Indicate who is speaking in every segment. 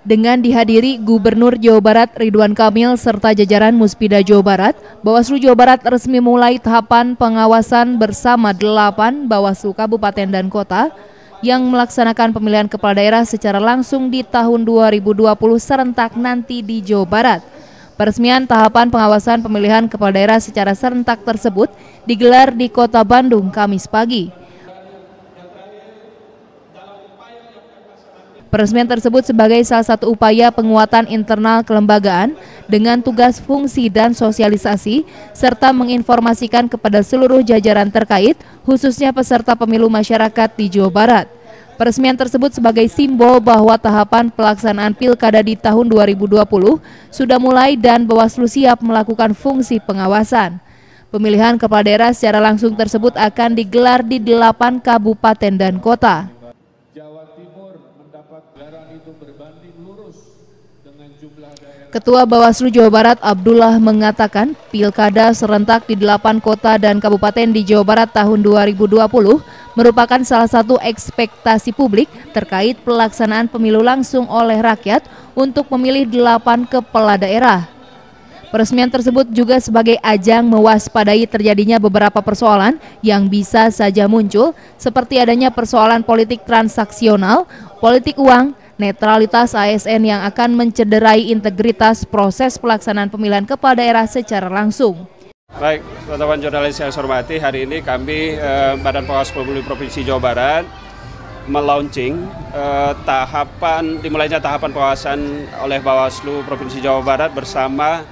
Speaker 1: Dengan dihadiri Gubernur Jawa Barat Ridwan Kamil serta jajaran Muspida Jawa Barat, Bawaslu Jawa Barat resmi mulai tahapan pengawasan bersama 8 Bawaslu Kabupaten dan Kota yang melaksanakan pemilihan kepala daerah secara langsung di tahun 2020 serentak nanti di Jawa Barat. Peresmian tahapan pengawasan pemilihan kepala daerah secara serentak tersebut digelar di Kota Bandung Kamis pagi. Peresmian tersebut sebagai salah satu upaya penguatan internal kelembagaan dengan tugas fungsi dan sosialisasi serta menginformasikan kepada seluruh jajaran terkait khususnya peserta pemilu masyarakat di Jawa Barat. Peresmian tersebut sebagai simbol bahwa tahapan pelaksanaan pilkada di tahun 2020 sudah mulai dan Bawaslu siap melakukan fungsi pengawasan. Pemilihan kepala daerah secara langsung tersebut akan digelar di 8 kabupaten dan kota. Ketua Bawaslu Jawa Barat Abdullah mengatakan pilkada serentak di 8 kota dan kabupaten di Jawa Barat tahun 2020 merupakan salah satu ekspektasi publik terkait pelaksanaan pemilu langsung oleh rakyat untuk memilih 8 kepala daerah. Peresmian tersebut juga sebagai ajang mewaspadai terjadinya beberapa persoalan yang bisa saja muncul seperti adanya persoalan politik transaksional, politik uang, netralitas ASN yang akan mencederai integritas proses pelaksanaan pemilihan kepala daerah secara langsung.
Speaker 2: Baik, teman-teman jurnalis yang saya hormati, hari ini kami Badan Pengawas Pemilu Provinsi Jawa Barat melaunching dimulainya tahapan pengawasan oleh Bawaslu Provinsi Jawa Barat bersama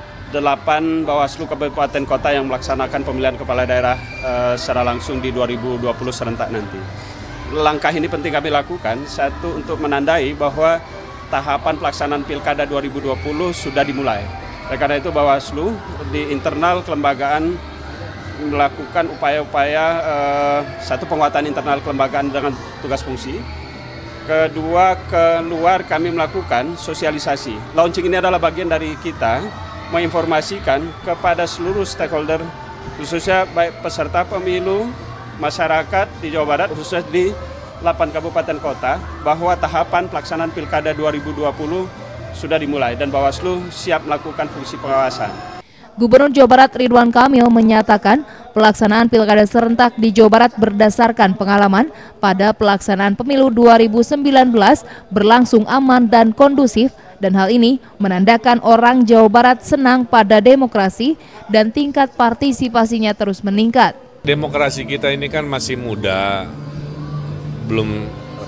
Speaker 2: 8 Bawaslu Kabupaten Kota yang melaksanakan pemilihan kepala daerah secara langsung di 2020 serentak nanti. Langkah ini penting kami lakukan, satu untuk menandai bahwa tahapan pelaksanaan Pilkada 2020 sudah dimulai. Oleh karena itu Bawaslu di internal kelembagaan melakukan upaya-upaya satu penguatan internal kelembagaan dengan tugas fungsi. Kedua, keluar kami melakukan sosialisasi. Launching ini adalah bagian dari kita menginformasikan kepada seluruh stakeholder, khususnya baik peserta pemilu, masyarakat di Jawa Barat, khususnya di 8 kabupaten kota, bahwa tahapan pelaksanaan Pilkada 2020 sudah dimulai dan Bawaslu siap melakukan fungsi pengawasan.
Speaker 1: Gubernur Jawa Barat Ridwan Kamil menyatakan pelaksanaan Pilkada serentak di Jawa Barat berdasarkan pengalaman pada pelaksanaan pemilu 2019 berlangsung aman dan kondusif, dan hal ini menandakan orang Jawa Barat senang pada demokrasi dan tingkat partisipasinya terus meningkat.
Speaker 3: Demokrasi kita ini kan masih muda, belum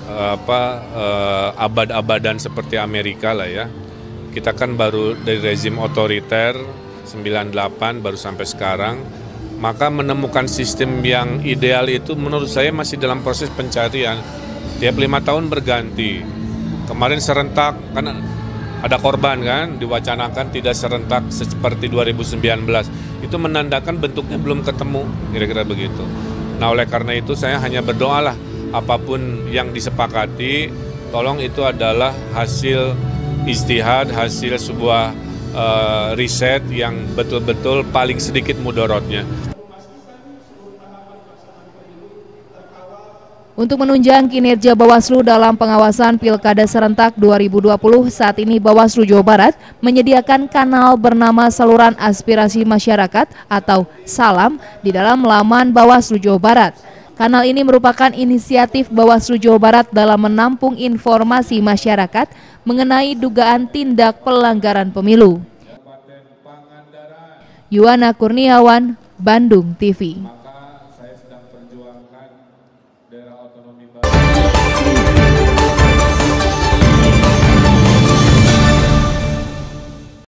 Speaker 3: abad-abadan seperti Amerika lah ya. Kita kan baru dari rezim otoriter 98 baru sampai sekarang, maka menemukan sistem yang ideal itu menurut saya masih dalam proses pencarian. Tiap 5 tahun berganti. Kemarin serentak kan ada korban kan, diwacanakan tidak serentak seperti 2019. Itu menandakan bentuknya belum ketemu, kira-kira begitu. Nah oleh karena itu saya hanya berdoalah apapun yang disepakati, tolong itu adalah hasil ijtihad, hasil sebuah riset yang betul-betul paling sedikit mudorotnya.
Speaker 1: Untuk menunjang kinerja Bawaslu dalam pengawasan Pilkada serentak 2020, saat ini Bawaslu Jawa Barat menyediakan kanal bernama Saluran Aspirasi Masyarakat atau SALAM di dalam laman Bawaslu Jawa Barat. Kanal ini merupakan inisiatif Bawaslu Jawa Barat dalam menampung informasi masyarakat mengenai dugaan tindak pelanggaran pemilu. Yuwana Kurniawan, Bandung TV.